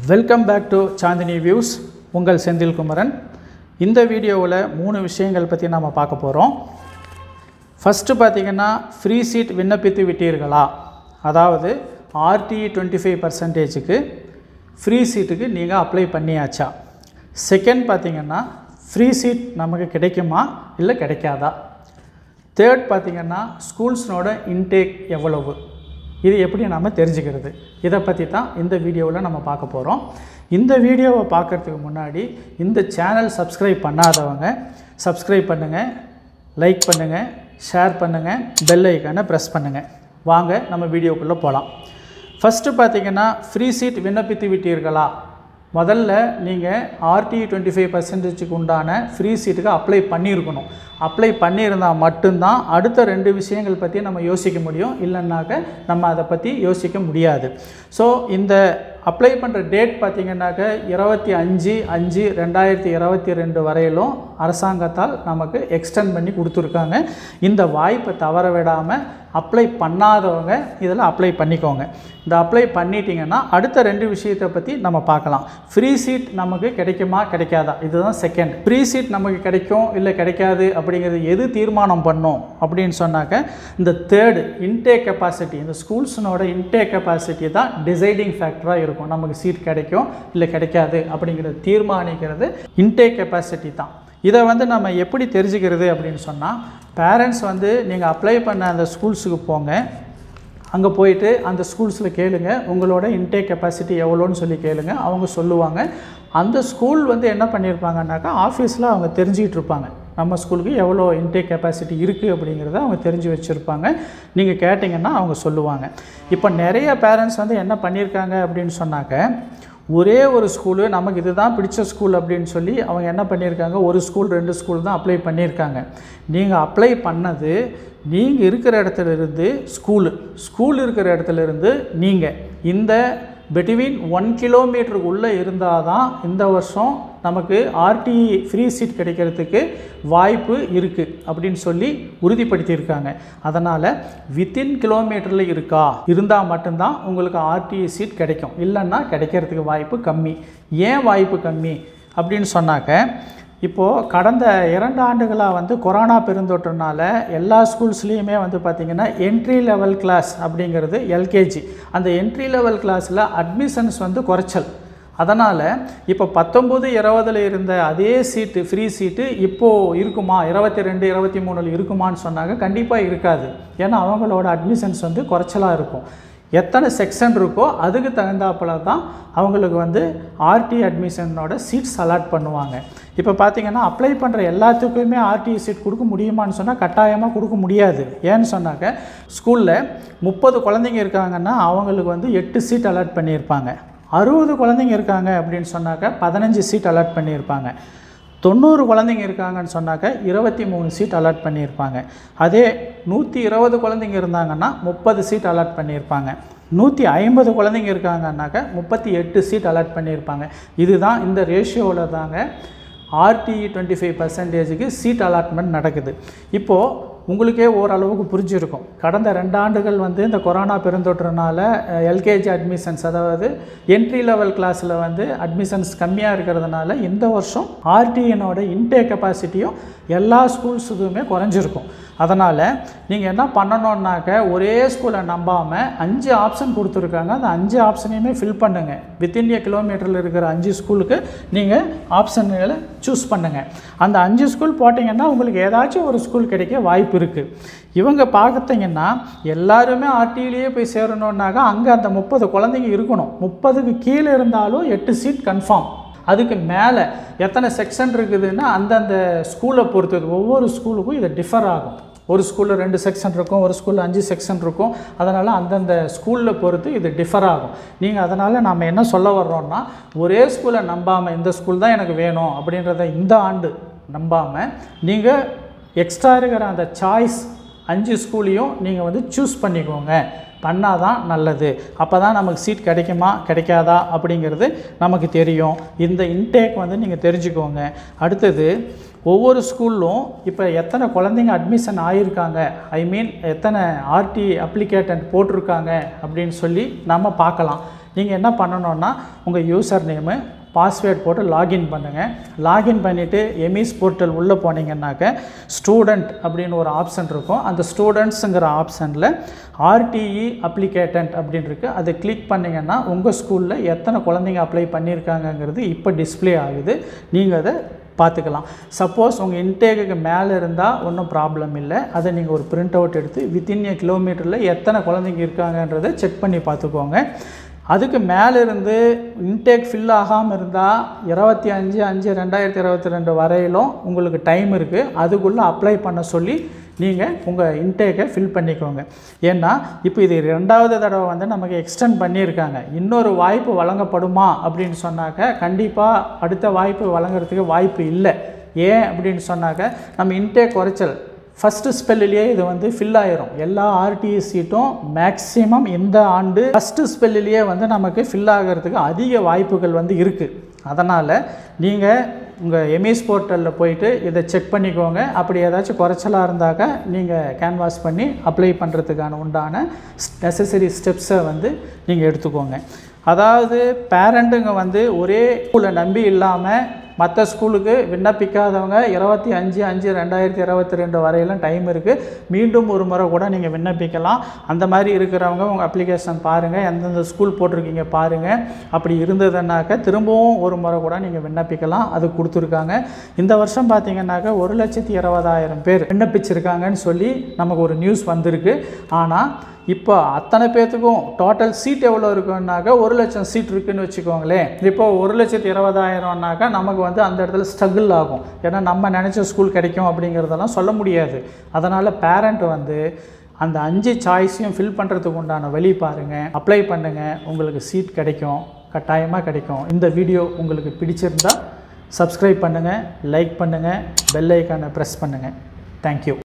Welcome back to Chandini views. உங்கள் செந்தில் குமரன். இந்த வீடியோவில் 3 விஷயங்கள் பற்றி நாம் பார்க்க போகிறோம். ஃபஸ்ட்டு பார்த்திங்கன்னா ஃப்ரீ சீட் விண்ணப்பித்து விட்டீர்களா, அதாவது RTE 25%க்கு ஃப்ரீ சீட்டுக்கு நீங்கள் அப்ளை பண்ணியாச்சா. செகண்ட் பார்த்திங்கன்னா ஃப்ரீ சீட் நமக்கு கிடைக்குமா இல்லை கிடைக்காதா. தேர்ட் பார்த்திங்கன்னா ஸ்கூல்ஸ்னோட இன்டேக் எவ்வளவு, இது எப்படி நம்ம தெரிஞ்சுக்கிறது, இதை பற்றி தான் இந்த வீடியோவில் நம்ம பார்க்க போகிறோம். இந்த வீடியோவை பார்க்குறதுக்கு முன்னாடி இந்த சேனல் சப்ஸ்கிரைப் பண்ணாதவங்க சப்ஸ்கிரைப் பண்ணுங்கள், லைக் பண்ணுங்கள், ஷேர் பண்ணுங்கள், பெல் ஐக்கானை ப்ரெஸ் பண்ணுங்கள். வாங்க நம்ம வீடியோக்குள்ளே போகலாம். ஃபஸ்ட்டு பார்த்திங்கன்னா ஃப்ரீ சீட் விண்ணப்பித்து விட்டீர்களா. முதல்ல நீங்கள் RTE 25%க்கு உண்டான ஃப்ரீ சீட்டுக்கு அப்ளை பண்ணியிருக்கணும். அப்ளை பண்ணியிருந்தால் மட்டும்தான் அடுத்த 2 விஷயங்கள் பற்றி நம்ம யோசிக்க முடியும். இல்லைன்னாக்க நம்ம அதை பற்றி யோசிக்க முடியாது. ஸோ இந்த அப்ளை பண்ணுற டேட் பார்த்திங்கன்னாக்க 25/5/2022 வரையிலும் அரசாங்கத்தால் நமக்கு எக்ஸ்டெண்ட் பண்ணி கொடுத்துருக்காங்க. இந்த வாய்ப்பை தவற விடாமல் அப்ளை பண்ணாதவங்க இதில் அப்ளை பண்ணிக்கோங்க. இந்த அப்ளை பண்ணிட்டீங்கன்னா அடுத்த 2 விஷயத்தை பற்றி நம்ம பார்க்கலாம். ஃப்ரீ சீட் நமக்கு கிடைக்குமா கிடைக்காதா, இதுதான் செகண்ட். ஃப்ரீ சீட் நமக்கு கிடைக்கும் இல்லை கிடைக்காது அப்படிங்கிறது எது தீர்மானம் பண்ணும் அப்படின்னு சொன்னாக்க இந்த தேர்டு இன்டேக் கெப்பாசிட்டி, இந்த ஸ்கூல்ஸனோட இன்டேக் கெப்பாசிட்டி தான் டிசைடிங் ஃபேக்டராக இருக்கும். நமக்கு சீட் கிடைக்கும் இல்லை கிடைக்காது அப்படிங்கிறது தீர்மானிக்கிறது இன்டேக் கெப்பாசிட்டி தான். இதை நம்ம எப்படி தெரிஞ்சுக்கிறது அப்படின்னு சொன்னால், பேரண்ட்ஸ் நீங்கள் அப்ளை பண்ண அந்த ஸ்கூல்ஸுக்கு போங்க. அங்கே போயிட்டு அந்த ஸ்கூல்ஸில் கேளுங்க, உங்களோட இன்டேக் கெப்பாசிட்டி எவ்வளோன்னு சொல்லி கேளுங்க. அவங்க சொல்லுவாங்க. அந்த ஸ்கூல் என்ன பண்ணியிருப்பாங்கன்னாக்கா ஆஃபீஸில் அவங்க தெரிஞ்சுக்கிட்டு இருப்பாங்க, நம்ம ஸ்கூலுக்கு எவ்வளோ இன்டேக் கெப்பாசிட்டி இருக்குது அப்படிங்கிறத அவங்க தெரிஞ்சு வச்சுருப்பாங்க. நீங்கள் கேட்டிங்கன்னா அவங்க சொல்லுவாங்க. இப்போ நிறைய பேரண்ட்ஸ் என்ன பண்ணியிருக்காங்க அப்படின்னு சொன்னாக்க, ஒரே ஒரு ஸ்கூலு நமக்கு இதுதான் பிடிச்ச ஸ்கூல் அப்படின்னு சொல்லி அவங்க என்ன பண்ணியிருக்காங்க, ஒரு ஸ்கூல் 2 ஸ்கூல் தான் அப்ளை பண்ணியிருக்காங்க. நீங்கள் அப்ளை பண்ணது நீங்கள் இருக்கிற இடத்துல இருந்து ஸ்கூல் இருக்கிற இடத்துல இருந்து நீங்கள் இந்த பிட்வீன் 1 கிலோமீட்டருக்குள்ளே இருந்தால் தான் இந்த வருஷம் நமக்கு RTE ஃப்ரீ சீட் கிடைக்கிறதுக்கு வாய்ப்பு இருக்குது அப்படின்னு சொல்லி உறுதிப்படுத்தியிருக்காங்க. அதனால் வித்தின் கிலோமீட்டரில் இருந்தால் மட்டும்தான் உங்களுக்கு RTE சீட் கிடைக்கும். இல்லைன்னா கிடைக்கிறதுக்கு வாய்ப்பு கம்மி. ஏன் வாய்ப்பு கம்மி அப்படின்னு சொன்னாக்க, இப்போது கடந்த 2 ஆண்டுகளாக கொரோனா பெருந்தொற்றுனால எல்லா ஸ்கூல்ஸ்லேயுமே பார்த்திங்கன்னா என்ட்ரி லெவல் கிளாஸ் அப்படிங்கிறது LKG, அந்த என்ட்ரி லெவல் கிளாஸில் அட்மிஷன்ஸ் குறைச்சல். அதனால் இப்போ 19-20 இருந்த அதே சீட்டு ஃப்ரீ சீட்டு இப்போது இருக்குமா, 22-23 இருக்குமான்னு சொன்னாங்க. கண்டிப்பாக இருக்காது. ஏன்னா அவங்களோட அட்மிஷன்ஸ் குறைச்சலாக இருக்கும். எத்தனை செக்ஷன் இருக்கோ அதுக்கு தகுந்தாப்பில் தான் அவங்களுக்கு RTE அட்மிஷனோட சீட்ஸ் அலாட் பண்ணுவாங்க. இப்போ பார்த்திங்கன்னா அப்ளை பண்ணுற எல்லாத்துக்குமே RTE சீட் கொடுக்க முடியுமான்னு சொன்னால் கட்டாயமாக கொடுக்க முடியாது. ஏன்னு சொன்னாக்க, ஸ்கூலில் 30 குழந்தைங்க இருக்காங்கன்னா அவங்களுக்கு 8 சீட் அலாட் பண்ணியிருப்பாங்க. 60 குழந்தைங்க இருக்காங்க அப்படின்னு சொன்னாக்க 15 சீட் அலாட் பண்ணியிருப்பாங்க. 90 குழந்தைங்க இருக்காங்கன்னு சொன்னாக்க 23 சீட் அலாட் பண்ணியிருப்பாங்க. அதே 120 குழந்தைங்க இருந்தாங்கன்னா 30 சீட் அலாட் பண்ணியிருப்பாங்க. 150 குழந்தைங்க இருக்காங்கன்னாக்க 38 சீட் அலாட் பண்ணியிருப்பாங்க. இதுதான் இந்த ரேஷியோவில் தாங்க RTE 25%க்கு சீட் அலாட்மெண்ட் நடக்குது. இப்போது உங்களுக்கே ஓரளவுக்கு புரிஞ்சிருக்கும். கடந்த 2 ஆண்டுகள் இந்த கொரோனா பெருந்தொற்றுனால LKG அட்மிஷன்ஸ், அதாவது என்ட்ரி லெவல் கிளாஸில் அட்மிஷன்ஸ் கம்மியாக இருக்கிறதுனால இந்த வருஷம் RTEனோட இன்டேக் கெப்பாசிட்டியும் எல்லா ஸ்கூல்ஸுக்குமே குறைஞ்சிருக்கும். அதனால் நீங்கள் என்ன பண்ணணுன்னாக்க, ஒரே ஸ்கூலை நம்பாமல் 5 ஆப்ஷன் கொடுத்துருக்காங்க. அந்த 5 ஆப்ஷனையுமே ஃபில் பண்ணுங்கள். வித்தின் எ கிலோமீட்டரில் இருக்கிற 5 ஸ்கூலுக்கு நீங்கள் ஆப்ஷன்களை சூஸ் பண்ணுங்கள். அந்த 5 ஸ்கூல் போட்டிங்கன்னா உங்களுக்கு ஏதாச்சும் ஒரு ஸ்கூல் கிடைக்க வாய்ப்பு இருக்குது. இவங்க பார்த்திங்கன்னா எல்லாருமே RTEலேயே போய் சேரணுன்னாக்கா அங்கே அந்த 30 குழந்தைங்க இருக்கணும். 30க்கு கீழே இருந்தாலும் 8 சீட் கன்ஃபார்ம். அதுக்கு மேலே எத்தனை செக்ஷன் இருக்குதுன்னா அந்தந்த ஸ்கூலை பொறுத்தது. ஒவ்வொரு ஸ்கூலுக்கும் இது டிஃபர் ஆகும். ஒரு ஸ்கூலில் 2 செக்ஷன் இருக்கும், ஒரு ஸ்கூலில் 5 செக்ஷன் இருக்கும். அதனால் அந்தந்த ஸ்கூலில் பொறுத்து இது டிஃபர் ஆகும். நீங்கள் அதனால் நம்ம என்ன சொல்ல வர்றோம்னா, ஒரே ஸ்கூலை நம்பாமல் இந்த ஸ்கூல் தான் எனக்கு வேணும் அப்படின்றத இந்த ஆண்டு நம்பாமல் நீங்கள் எக்ஸ்ட்ரா இருக்கிற அந்த சாய்ஸ் 5 ஸ்கூலையும் நீங்கள் சூஸ் பண்ணிக்கோங்க. பண்ணால் தான் நல்லது. அப்போ தான் நமக்கு சீட் கிடைக்குமா கிடைக்காதா அப்படிங்கிறது நமக்கு தெரியும். இந்த இன்டேக் நீங்கள் தெரிஞ்சுக்கோங்க. அடுத்தது, ஒவ்வொரு ஸ்கூல்லும் இப்போ எத்தனை குழந்தைங்க அட்மிஷன் ஆகியிருக்காங்க, ஐ மீன் எத்தனை RTE அப்ளிகேட்டன்ட் போட்டிருக்காங்க அப்படின்னு சொல்லி நம்ம பார்க்கலாம். நீங்கள் என்ன பண்ணணுன்னா உங்கள் யூசர் நேமு பாஸ்வேர்ட் போட்டு லாகின் பண்ணுங்கள். லாகின் பண்ணிவிட்டு எம்இஸ் போர்ட்டல் உள்ளே போனீங்கன்னாக்க ஸ்டூடெண்ட் அப்படின்னு ஒரு ஆப்ஷன் இருக்கும். அந்த ஸ்டூடெண்ட்ஸுங்கிற ஆப்ஷனில் RTE அப்ளிகேட்டன்ட் அப்படின்னு இருக்குது. அதை கிளிக் பண்ணிங்கன்னா உங்கள் ஸ்கூலில் எத்தனை குழந்தைங்க அப்ளை பண்ணியிருக்காங்கங்கிறது இப்போ டிஸ்பிளே ஆகுது. நீங்கள் அதை பார்த்துக்கலாம். சப்போஸ் உங்கள் இன்டேக்குக்கு மேலே இருந்தால் ஒன்றும் ப்ராப்ளம் இல்லை. அதை நீங்கள் ஒரு பிரிண்ட் அவுட் எடுத்து வித்தின் a கிலோமீட்டரில் எத்தனை குழந்தைங்க இருக்காங்கன்றதை செக் பண்ணி பார்த்துக்கோங்க. அதுக்கு மேலே இருந்து இன்டேக் ஃபில் ஆகாமல் இருந்தால் 25/5/2022 வரையிலும் உங்களுக்கு டைம் இருக்குது. அதுக்குள்ளே அப்ளை பண்ண சொல்லி நீங்கள் உங்கள் இன்டேக்கை ஃபில் பண்ணிக்கோங்க. ஏன்னா இப்போ இது 2வது தடவை வந்து நமக்கு எக்ஸ்டெண்ட் பண்ணியிருக்காங்க. இன்னொரு வாய்ப்பு வழங்கப்படுமா அப்படின்னு சொன்னாக்க கண்டிப்பாக அடுத்த வாய்ப்பு வழங்குறதுக்கு வாய்ப்பு இல்லை. ஏன் அப்படின்னு சொன்னாக்க நம்ம இன்டேக் குறைச்சல் ஃபஸ்ட்டு ஸ்பெல்லிலேயே இது வந்து ஃபில் ஆயிரும். எல்லா RTE சீட்டும் மேக்ஸிமம் இந்த ஆண்டு ஃபஸ்ட்டு ஸ்பெல்லிலேயே வந்து நமக்கு ஃபில் ஆகிறதுக்கு அதிக வாய்ப்புகள் வந்து இருக்குது. அதனால் நீங்கள் உங்கள் எம்இஸ் போர்ட்டலில் போயிட்டு இதை செக் பண்ணிக்கோங்க. அப்படி ஏதாச்சும் குறைச்சலாக இருந்தாக்க நீங்கள் கேன்வாஸ் பண்ணி அப்ளை பண்ணுறதுக்கான உண்டான நெசசரி ஸ்டெப்ஸை வந்து நீங்கள் எடுத்துக்கோங்க. அதாவது பேரண்ட்டுங்க வந்து ஒரே ஸ்கூலை நம்பி இல்லாமல் மற்ற ஸ்கூலுக்கு விண்ணப்பிக்காதவங்க 25/5/2022 வரையிலும் டைம் இருக்குது. மீண்டும் ஒரு முறை கூட நீங்கள் விண்ணப்பிக்கலாம். அந்த மாதிரி இருக்கிறவங்க உங்கள் அப்ளிகேஷன் பாருங்கள், எந்தெந்த ஸ்கூல் போட்டிருக்கீங்க பாருங்கள். அப்படி இருந்ததுன்னாக்க திரும்பவும் ஒரு முறை கூட நீங்கள் விண்ணப்பிக்கலாம். அது கொடுத்துருக்காங்க. இந்த வருஷம் பார்த்தீங்கன்னாக்க 1,20,000 பேர் விண்ணப்பிச்சிருக்காங்கன்னு சொல்லி நமக்கு ஒரு நியூஸ் வந்திருக்கு. ஆனால் இப்போ அத்தனை பேர்த்துக்கும் டோட்டல் சீட் எவ்வளோ இருக்குன்னாக்கா 1,00,000 சீட் இருக்குதுன்னு வச்சுக்கோங்களேன். இப்போ 1,20,000னாக்கா நமக்கு வந்து அந்த இடத்துல ஸ்ட்ரகிள் ஆகும். ஏன்னா நம்ம நினச்ச ஸ்கூல் கிடைக்கும் அப்படிங்கிறதெல்லாம் சொல்ல முடியாது. அதனால் பேரண்ட் வந்து அந்த 5 சாய்ஸையும் ஃபில் பண்ணுறதுக்கு உண்டான வழி பாருங்கள், அப்ளை பண்ணுங்கள். உங்களுக்கு சீட் கிடைக்கும், கட்டாயமாக கிடைக்கும். இந்த வீடியோ உங்களுக்கு பிடிச்சிருந்தால் சப்ஸ்கிரைப் பண்ணுங்கள், லைக் பண்ணுங்கள், பெல் ஐக்கானை ப்ரெஸ் பண்ணுங்கள். தேங்க்யூ.